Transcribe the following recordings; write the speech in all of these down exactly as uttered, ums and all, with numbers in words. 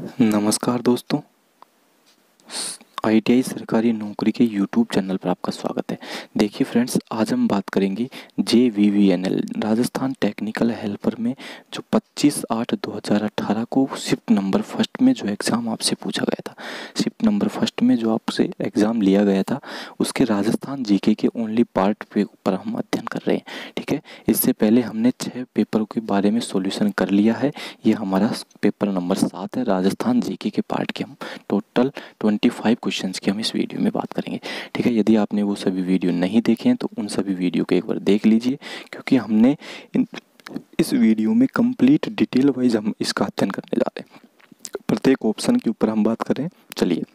नमस्कार दोस्तों, I T I सरकारी नौकरी के यूट्यूब चैनल पर आपका स्वागत है। देखिए फ्रेंड्स, आज हम बात करेंगे J V V N L Rajasthan technical helper में जो पच्चीस आठ दो हज़ार अठारह को शिफ्ट नंबर फर्स्ट में जो एग्ज़ाम आपसे पूछा गया था, शिफ्ट नंबर फर्स्ट में जो आपसे एग्ज़ाम लिया गया था, उसके राजस्थान जी के के ओनली पार्ट पे ऊपर हम अध्ययन कर रहे हैं। ठीक है, इससे पहले हमने छः पेपरों के बारे में सॉल्यूशन कर लिया है। ये हमारा पेपर नंबर सात है। राजस्थान जी के के पार्ट के हम टोटल पच्चीस क्वेश्चंस की हम इस वीडियो में बात करेंगे। ठीक है, यदि आपने वो सभी वीडियो नहीं देखे हैं तो उन सभी वीडियो को एक बार देख लीजिए, क्योंकि हमने इन इस वीडियो में कंप्लीट डिटेल वाइज हम इसका अध्ययन करने जा रहे हैं। प्रत्येक ऑप्शन के ऊपर हम बात करें। चलिए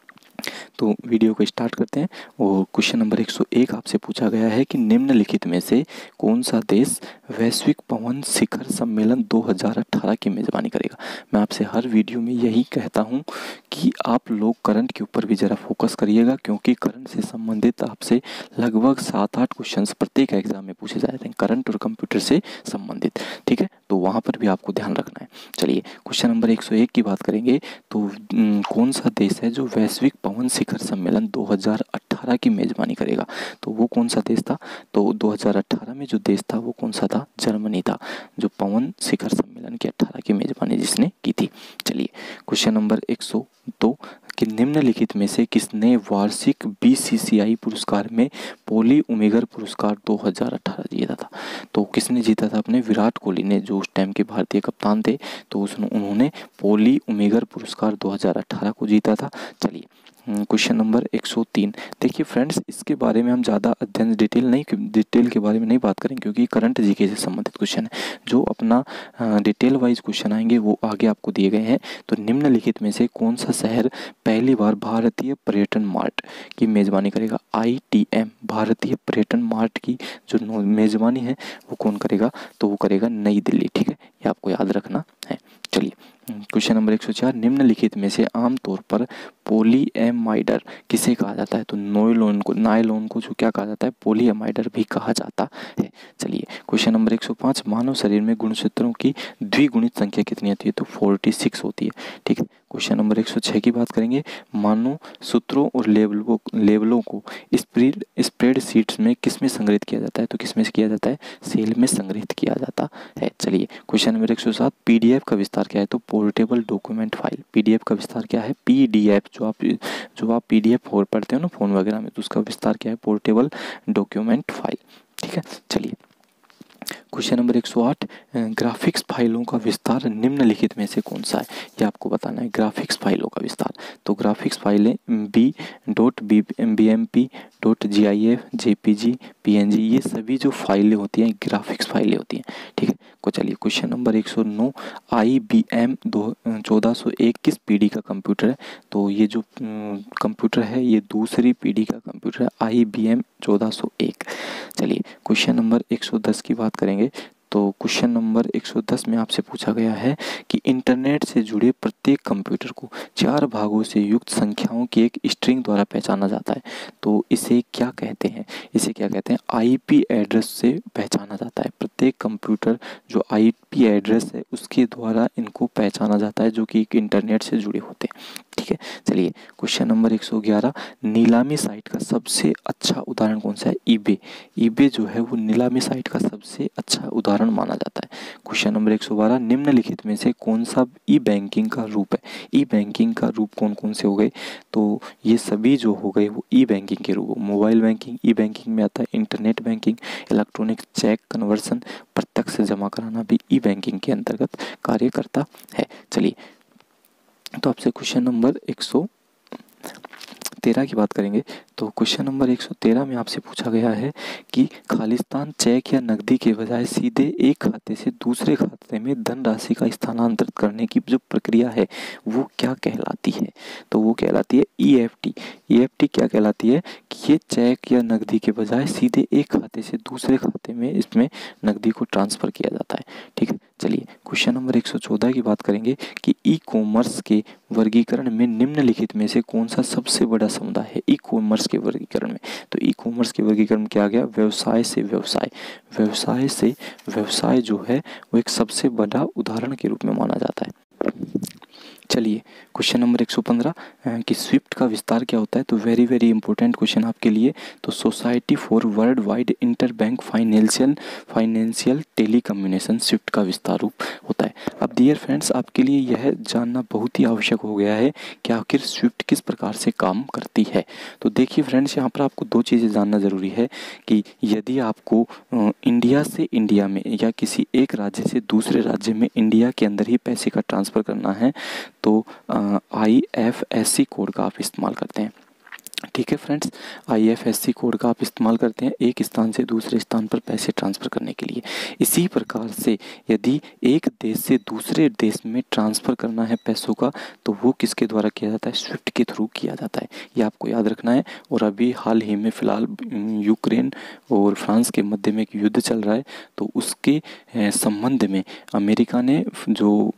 तो वीडियो को स्टार्ट करते हैं। और क्वेश्चन नंबर एक सौ एक आपसे पूछा गया है कि निम्नलिखित में से कौन सा देश वैश्विक पवन शिखर सम्मेलन दो हज़ार अठारह की मेज़बानी करेगा। मैं आपसे हर वीडियो में यही कहता हूं कि आप लोग करंट के ऊपर भी ज़रा फोकस करिएगा, क्योंकि करंट से संबंधित आपसे लगभग सात आठ क्वेश्चन प्रत्येक एग्जाम में पूछे जाते हैं, करंट और कंप्यूटर से संबंधित। ठीक है, तो वहाँ पर भी आपको ध्यान रखना है। चलिए क्वेश्चन नंबर एक सौ एक की बात करेंगे तो कौन सा देश है जो वैश्विक पवन शिखर सम्मेलन दो हज़ार अठारह की मेज़बानी करेगा। तो वो कौन सा देश था? तो दो हज़ार अठारह में जो देश था वो कौन सा था? जर्मनी था, जो पवन शिखर सम्मेलन की अठारह की मेज़बानी जिसने की थी। चलिए क्वेश्चन नंबर एक सौ दो कि निम्नलिखित में से किसने वार्षिक बी सी सी आई पुरस्कार में पोली उमेगर पुरस्कार दो हज़ार अठारह जीता था। तो किसने जीता था? अपने विराट कोहली ने, जो उस टाइम के भारतीय कप्तान थे, तो उसने उन्होंने पोली उमेगर पुरस्कार दो हज़ार अठारह को जीता था। चलिए क्वेश्चन नंबर एक सौ तीन। देखिए फ्रेंड्स, इसके बारे में हम ज़्यादा अध्ययन डिटेल नहीं डिटेल के बारे में नहीं बात करेंगे, क्योंकि करंट जीके से संबंधित क्वेश्चन है। जो अपना डिटेल वाइज क्वेश्चन आएंगे वो आगे आपको दिए गए हैं। तो निम्नलिखित में से कौन सा शहर पहली बार भारतीय पर्यटन मार्ट की मेज़बानी करेगा? आई टी एम भारतीय पर्यटन मार्ट की जो मेज़बानी है वो कौन करेगा? तो वो करेगा नई दिल्ली। ठीक है, ये आपको याद रखना है। चलिए क्वेश्चन नंबर एक सौ चार निम्नलिखित में से आमतौर पर पॉलीएमाइडर किसे कहा जाता है? तो नायलॉन को नायलॉन को जो क्या कहा जाता है? पॉलीएमाइडर भी कहा जाता है। चलिए क्वेश्चन नंबर एक सौ पाँच मानव शरीर में गुणसूत्रों की द्विगुणित संख्या कितनी होती है? तो छियालीस होती है। ठीक है, क्वेश्चन नंबर एक सौ छह की बात करेंगे। मानव सूत्रों और लेबलों लेबलों को स्प्रेड स्प्रेड शीट्स में किस में संग्रहित किया जाता है? तो किस में किया जाता है? सेल में संग्रहित किया जाता है। चलिए क्वेश्चन नंबर एक सौ सात पीडीएफ का विस्तार क्या है? तो पोर्टेबल डॉक्यूमेंट फाइल। पीडीएफ का विस्तार क्या है? पीडीएफ जो आप जो आप पीडीएफ पढ़ते हो ना फोन वगैरह में, तो उसका विस्तार क्या है? Portable document file. ठीक है, चलिए क्वेश्चन नंबर एक सौ आठ ग्राफिक्स फाइलों का विस्तार निम्नलिखित में से कौन सा है? ये आपको बताना है, ग्राफिक्स फाइलों का विस्तार। तो ग्राफिक्स फाइलें B dot B B M P dot G I F J P G P N G, ये सभी जो फाइलें होती हैं ग्राफिक्स फाइलें होती हैं। ठीक है, को चलिए क्वेश्चन नंबर एक सौ नौ आई बी एम दो चौदह सौ एक किस पीढ़ी का कंप्यूटर है? तो ये जो कंप्यूटर है ये दूसरी पीढ़ी का कंप्यूटर है, आई बी एम चौदह सौ एक। चलिए क्वेश्चन नंबर एक सौ दस की बात करेंगे। तो क्वेश्चन नंबर एक सौ दस में आपसे पूछा गया है कि इंटरनेट से जुड़े प्रत्येक कंप्यूटर को चार भागों से युक्त संख्याओं की एक स्ट्रिंग द्वारा पहचाना जाता है। तो इसे क्या कहते हैं? इसे क्या कहते हैं? आईपी एड्रेस से पहचाना जाता है। प्रत्येक कंप्यूटर जो आईपी एड्रेस है उसके द्वारा इनको पहचाना जाता है, जो कि एक इंटरनेट से जुड़े होते हैं। ठीक है, चलिए क्वेश्चन नंबर एक सौ ग्यारह नीलामी साइट का सबसे अच्छा उदाहरण कौन सा है? ईबे। ईबे जो है वो नीलामी साइट का सबसे अच्छा उदाहरण माना जाता है। क्वेश्चन नंबर एक सौ बारह निम्नलिखित में से कौन सा ई बैंकिंग का रूप है? ई बैंकिंग का रूप कौन कौन से हो गए? तो ये सभी जो हो गए वो ई बैंकिंग के रूप। मोबाइल बैंकिंग ई बैंकिंग में आता है, internet banking, electronic cheque conversion, प्रत्यक्ष जमा कराना भी ई बैंकिंग के अंतर्गत कार्य करता है। चलिए तो आपसे क्वेश्चन नंबर एक सौ तेरह की बात करेंगे। तो क्वेश्चन नंबर एक सौ तेरह में आपसे पूछा गया है कि खालिस्तान चेक या नकदी के बजाय सीधे एक खाते से दूसरे खाते में धनराशि का स्थानांतरित करने की जो प्रक्रिया है वो क्या कहलाती है? तो वो कहलाती है E F T. E F T क्या कहलाती है? कि ये चेक या नकदी के बजाय सीधे एक खाते से दूसरे खाते में इसमें नकदी को ट्रांसफर किया जाता है। ठीक है, चलिए क्वेश्चन नंबर एक सौ चौदह की बात करेंगे कि ई कॉमर्स के वर्गीकरण में निम्नलिखित में से कौन सा सबसे बड़ा समुदाय है? ई कॉमर्स के वर्गीकरण में, तो ई कॉमर्स के वर्गीकरण में क्या आ गया? व्यवसाय से व्यवसाय। व्यवसाय से व्यवसाय जो है वो एक सबसे बड़ा उदाहरण के रूप में माना जाता है। चलिए क्वेश्चन नंबर एक सौ पंद्रह कि स्विफ्ट का विस्तार क्या होता है। तो वेरी वेरी इंपॉर्टेंट क्वेश्चन आपके लिए। तो society for world wide inter bank financial financial telecommunication SWIFT का विस्तार रूप होता है। अब डियर फ्रेंड्स, आपके लिए यह जानना बहुत ही आवश्यक हो गया है कि आखिर स्विफ्ट किस प्रकार से काम करती है। तो देखिए फ्रेंड्स, यहाँ पर आपको दो चीज़ें जानना ज़रूरी है कि यदि आपको इंडिया से इंडिया में या किसी एक राज्य से दूसरे राज्य में इंडिया के अंदर ही पैसे का ट्रांसफ़र करना है तो I F S C code का आप इस्तेमाल करते हैं। ठीक है friends, I F S C code का आप इस्तेमाल करते हैं एक स्थान से दूसरे स्थान पर पैसे ट्रांसफ़र करने के लिए। इसी प्रकार से यदि एक देश से दूसरे देश में ट्रांसफ़र करना है पैसों का तो वो किसके द्वारा किया जाता है, स्विफ्ट के थ्रू किया जाता है। ये आपको याद रखना है। और अभी हाल ही में फ़िलहाल यूक्रेन और फ्रांस के मध्य में एक युद्ध चल रहा है, तो उसके संबंध में अमेरिका ने जो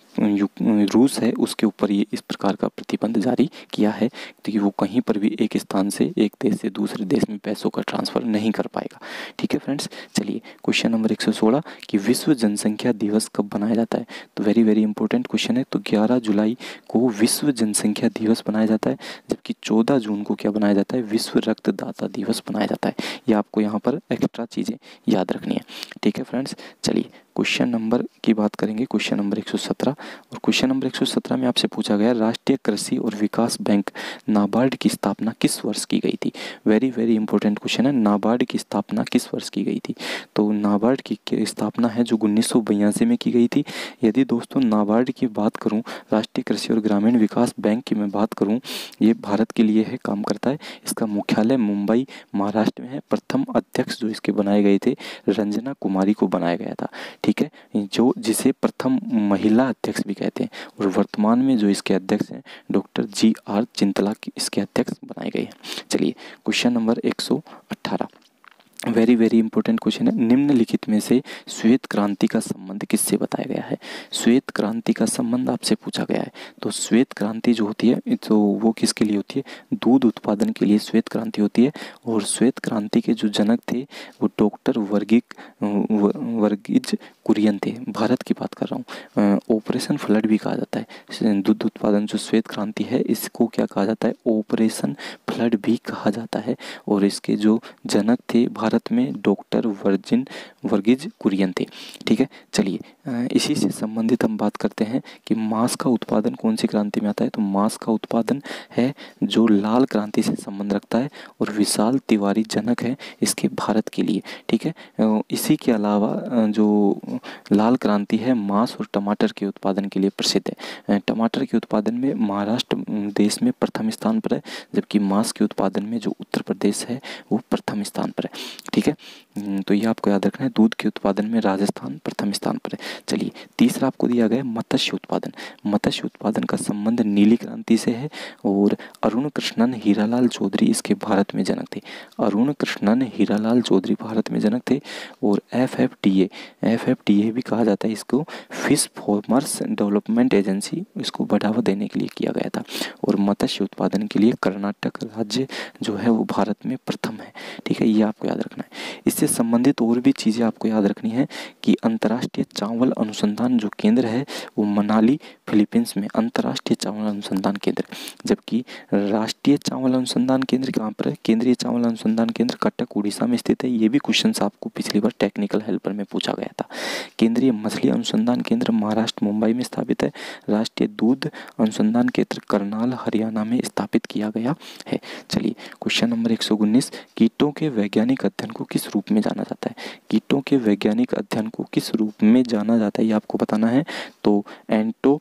रूस है उसके ऊपर ये इस प्रकार का प्रतिबंध जारी किया है कि वो कहीं पर भी एक स्थान से एक देश से दूसरे देश में पैसों का ट्रांसफ़र नहीं कर पाएगा। ठीक है फ्रेंड्स, चलिए क्वेश्चन नंबर एक सौ सोलह कि विश्व जनसंख्या दिवस कब मनाया जाता है। तो वेरी वेरी इंपॉर्टेंट क्वेश्चन है। तो ग्यारह जुलाई को विश्व जनसंख्या दिवस मनाया जाता है, जबकि चौदह जून को क्या बनाया जाता है, विश्व रक्तदाता दिवस मनाया जाता है। ये आपको यहाँ पर एक्स्ट्रा चीज़ें याद रखनी है। ठीक है फ्रेंड्स, चलिए क्वेश्चन नंबर की बात करेंगे, क्वेश्चन नंबर एक सौ सत्रह। और क्वेश्चन नंबर एक सौ सत्रह में आपसे पूछा गया राष्ट्रीय कृषि और विकास बैंक नाबार्ड की स्थापना किस वर्ष की गई थी। वेरी वेरी इंपॉर्टेंट क्वेश्चन है, नाबार्ड की स्थापना किस वर्ष की गई थी। तो नाबार्ड की स्थापना है जो उन्नीस सौ बयासी में की गई थी। यदि दोस्तों नाबार्ड की बात करूं, राष्ट्रीय कृषि और ग्रामीण विकास बैंक की मैं बात करूं, ये भारत के लिए है, काम करता है। इसका मुख्यालय मुंबई महाराष्ट्र में है। प्रथम अध्यक्ष जो इसके बनाए गए थे रंजना कुमारी को बनाया गया था। ठीक है, जो जिसे प्रथम महिला अध्यक्ष भी कहते हैं। और वर्तमान में जो इसके अध्यक्ष हैं डॉक्टर जी आर चिंतला इसके अध्यक्ष बनाए गए हैं। चलिए क्वेश्चन नंबर एक सौ अठारह, वेरी वेरी इंपॉर्टेंट क्वेश्चन है। निम्नलिखित में से श्वेत क्रांति का संबंध किससे बताया गया है। श्वेत क्रांति का संबंध आपसे पूछा गया है। तो श्वेत क्रांति जो होती है तो वो किसके लिए होती है, दूध उत्पादन के लिए श्वेत क्रांति होती है। और श्वेत क्रांति के जो जनक थे वो डॉक्टर वर्गिक वर्गीज कुरियन थे। भारत की बात कर रहा हूँ। ऑपरेशन फ्लड भी कहा जाता है। दूध उत्पादन जो श्वेत क्रांति है इसको क्या कहा जाता है, ऑपरेशन फ्लड भी कहा जाता है। और इसके जो जनक थे भारत में डॉक्टर वर्जिन वर्गीज कुरियन थे। ठीक है, चलिए इसी से संबंधित हम बात करते हैं कि मांस का उत्पादन कौन सी क्रांति में आता है। तो मांस का उत्पादन है जो लाल क्रांति से संबंध रखता है और विशाल तिवारी जनक है इसके भारत के लिए। ठीक है, इसी के अलावा जो लाल क्रांति है मांस और टमाटर के उत्पादन के लिए प्रसिद्ध है। टमाटर के उत्पादन में महाराष्ट्र देश में प्रथम स्थान पर है, जबकि मांस के उत्पादन में जो उत्तर प्रदेश है वो प्रथम स्थान पर है। ठीक है, तो ये आपको याद रखना है। दूध के उत्पादन में राजस्थान प्रथम स्थान पर है। चलिए तीसरा आपको दिया गया मत्स्य उत्पादन। मत्स्य उत्पादन का संबंध नीली क्रांति से है और अरुण कृष्णन हीरालाल चौधरी इसके भारत में जनक थे। अरुण कृष्णन हीरालाल चौधरी भारत में जनक थे। और F F D A F F D A भी कहा जाता है इसको, फिश फार्मर्स डेवलपमेंट एजेंसी, इसको बढ़ावा देने के लिए किया गया था। और मत्स्य उत्पादन के लिए कर्नाटक राज्य जो है वो भारत में प्रथम है। ठीक है, ये आपको याद रखना है। इससे संबंधित और भी चीज़ें आपको याद रखनी है कि अंतर्राष्ट्रीय चावल अनुसंधान जो केंद्र है वो मनाली फिलीपींस में अंतर्राष्ट्रीय चावल अनुसंधान केंद्र, जबकि राष्ट्रीय चावल अनुसंधान केंद्र कहाँ पर है, केंद्रीय चावल अनुसंधान केंद्र कटक उड़ीसा में स्थित है। ये भी क्वेश्चन आपको पिछली बार टेक्निकल हेल्पर में पूछा गया था। केंद्रीय मछली अनुसंधान केंद्र महाराष्ट्र मुंबई में स्थापित है। राष्ट्रीय दूध अनुसंधान केंद्र करनाल हरियाणा में स्थापित किया गया है। चलिए क्वेश्चन नंबर एक सौ उन्नीस, कीटों के वैज्ञानिक अध्ययन को किस रूप में जाना जाता है। कीटों के वैज्ञानिक अध्ययन को किस रूप में जाना जाता है ये आपको बताना है। तो एंटो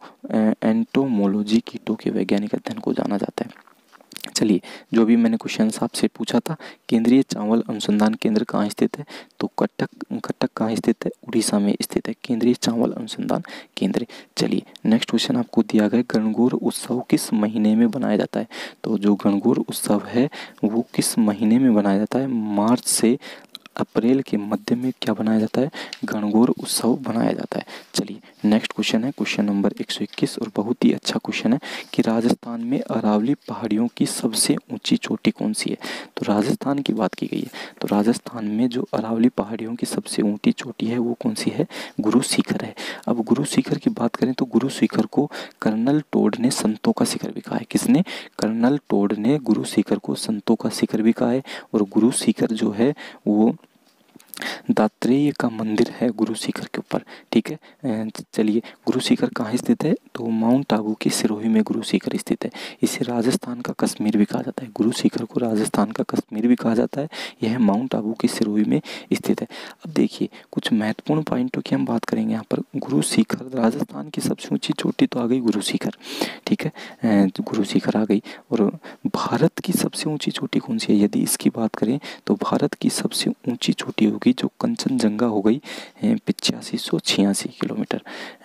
एंटोमोलॉजी कीटों के वैज्ञानिक अध्ययन को जाना जाता है। चलिए जो भी मैंने क्वेश्चन आपसे पूछा था, केंद्रीय चावल अनुसंधान केंद्र कहाँ स्थित है, तो कटक कटक कहाँ स्थित है, उड़ीसा में स्थित है केंद्रीय चावल अनुसंधान केंद्र। चलिए नेक्स्ट क्वेश्चन आपको दिया गया, गणगौर उत्सव किस महीने में बनाया जाता है। तो जो गणगौर उत्सव है वो किस महीने में बनाया जाता है, मार्च से अप्रैल के मध्य में क्या बनाया जाता है, गणगौर उत्सव बनाया जाता है। चलिए नेक्स्ट क्वेश्चन है क्वेश्चन नंबर एक सौ इक्कीस और बहुत ही अच्छा क्वेश्चन है कि राजस्थान में अरावली पहाड़ियों की सबसे ऊंची चोटी कौन सी है। तो राजस्थान की बात की गई है, तो राजस्थान में जो अरावली पहाड़ियों की सबसे ऊंची चोटी है वो कौन सी है, गुरु शिखर है। अब गुरु शिखर की बात करें तो गुरु शिखर को कर्नल टोड ने संतों का शिखर भी कहा है। किसने, कर्नल टोड ने गुरु शिखर को संतों का शिखर भी कहा है। और गुरु शिखर जो है वो दत्तात्रेय का मंदिर है गुरु शिखर के ऊपर, ठीक है। चलिए गुरु शिखर कहाँ स्थित है, तो माउंट आबू की सिरोही में गुरु शिखर स्थित है। इसे राजस्थान का कश्मीर भी कहा जाता है, गुरु शिखर को राजस्थान का कश्मीर भी कहा जाता है। यह माउंट आबू की सिरोही में स्थित है। अब देखिए कुछ महत्वपूर्ण पॉइंटों की हम बात करेंगे यहाँ पर। गुरु शिखर, राजस्थान की सबसे ऊँची चोटी तो आ गई गुरु शिखर, ठीक है, गुरु शिखर आ गई। और भारत की सबसे ऊँची चोटी कौन सी है, यदि इसकी बात करें तो भारत की सबसे ऊँची चोटी होगी जो कंचनजंगा हो गई, पिचासी सौ छियासी किलोमीटर,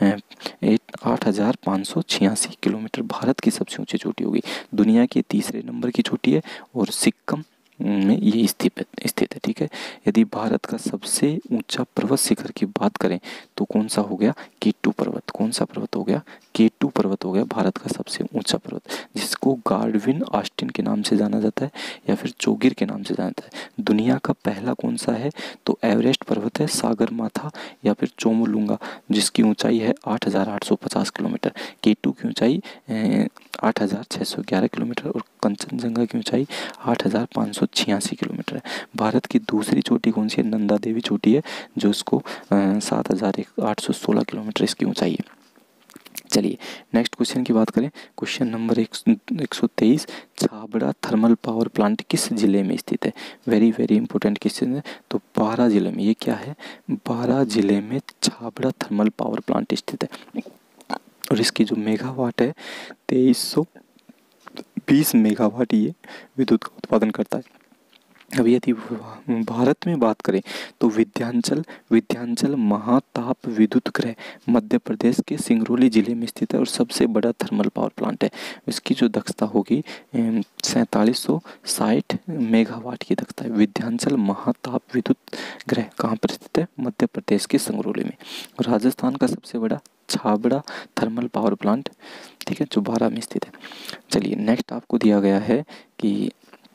आठ हजार पाँच सौ छियासी किलोमीटर भारत की सबसे ऊंची चोटी होगी। दुनिया के तीसरे नंबर की चोटी है और सिक्किम में ये स्थित स्थित है, ठीक है। यदि भारत का सबसे ऊंचा पर्वत शिखर की बात करें तो कौन सा हो गया, केटू पर्वत। कौन सा पर्वत हो गया, केटू पर्वत हो गया भारत का सबसे ऊंचा पर्वत, जिसको गार्डविन ऑस्टिन के नाम से जाना जाता है या फिर चौगिर के नाम से जाना जाता है। दुनिया का पहला कौन सा है, तो एवरेस्ट पर्वत है, सागरमाथा या फिर चोमुलुंगा, जिसकी ऊंचाई है आठ हजार आठ सौ पचास किलोमीटर। केटू की ऊंचाई आठ हजार छः सौ ग्यारह किलोमीटर और कंचनजंगा की ऊंचाई आठ हजार पाँच सौ छियासी किलोमीटर है। भारत की दूसरी चोटी कौन सी है, नंदा देवी चोटी है, जो इसको सात हजार आठ सौ सोलह किलोमीटर इसकी ऊंचाई है। चलिए नेक्स्ट क्वेश्चन की बात करें, क्वेश्चन नंबर एक सौ तेईस, छाबड़ा थर्मल पावर प्लांट किस जिले में स्थित है। वेरी वेरी इंपॉर्टेंट क्वेश्चन है। तो बारह जिले में, ये क्या है, बारह जिले में छाबड़ा थर्मल पावर प्लांट स्थित है। और इसकी जो मेगावाट है तेईस सौ बीस मेगावाट ये विद्युत का उत्पादन करता है। अब यदि भारत में बात करें तो विंध्याचल विंध्याचल महाताप विद्युत गृह मध्य प्रदेश के सिंगरौली जिले में स्थित है और सबसे बड़ा थर्मल पावर प्लांट है। इसकी जो दक्षता होगी सैंतालीस सौ साठ मेगावाट की दक्षता है। विंध्याचल महाताप विद्युत गृह कहाँ पर स्थित है, मध्य प्रदेश के सिंगरौली में। राजस्थान का सबसे बड़ा छाबड़ा थर्मल पावर प्लांट, ठीक है, जो बारह में स्थित है। चलिए नेक्स्ट आपको दिया गया है कि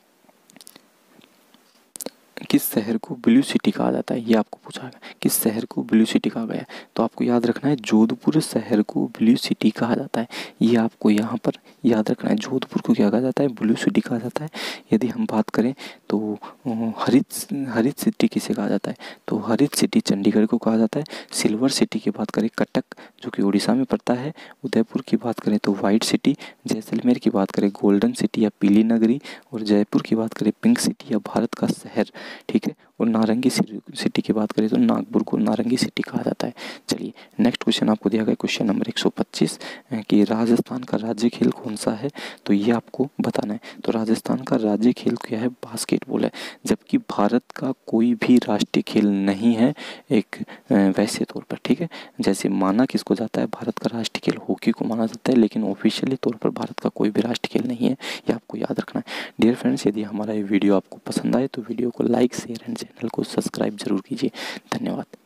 किस शहर को ब्लू सिटी कहा जाता है, ये आपको पूछा गया किस शहर को ब्लू सिटी कहा गया है। तो आपको याद रखना है जोधपुर शहर को ब्लू सिटी कहा जाता है, ये आपको यहाँ पर याद रखना है। जोधपुर को क्या कहा जाता है, ब्लू सिटी कहा जाता है। यदि हम बात करें तो हरित हरित सिटी किसे कहा जाता है, तो हरित सिटी चंडीगढ़ को कहा जाता है। सिल्वर सिटी की बात करें कटक, जो कि उड़ीसा में पड़ता है। उदयपुर की बात करें तो वाइट सिटी, जैसलमेर की बात करें गोल्डन सिटी या पीली नगरी, और जयपुर की बात करें पिंक सिटी या भारत का शहर, ठीक है। और नारंगी सिटी की बात करें तो नागपुर को नारंगी सिटी कहा जाता है। चलिए नेक्स्ट क्वेश्चन आपको दिया गया क्वेश्चन नंबर एक सौ पच्चीस कि राजस्थान का राज्य खेल कौन सा है, तो ये आपको बताना है। तो राजस्थान का राज्य खेल क्या है, बास्केटबॉल है। जबकि भारत का कोई भी राष्ट्रीय खेल नहीं है एक वैसे तौर पर, ठीक है। जैसे माना किसको जाता है, भारत का राष्ट्रीय खेल हॉकी को माना जाता है, लेकिन ऑफिशियली तौर पर भारत का कोई भी राष्ट्रीय खेल नहीं है, ये आपको याद रखना है। डियर फ्रेंड्स, यदि हमारा ये वीडियो आपको पसंद आए तो वीडियो को लाइक शेयर एंड चैनल को सब्सक्राइब जरूर कीजिए। धन्यवाद।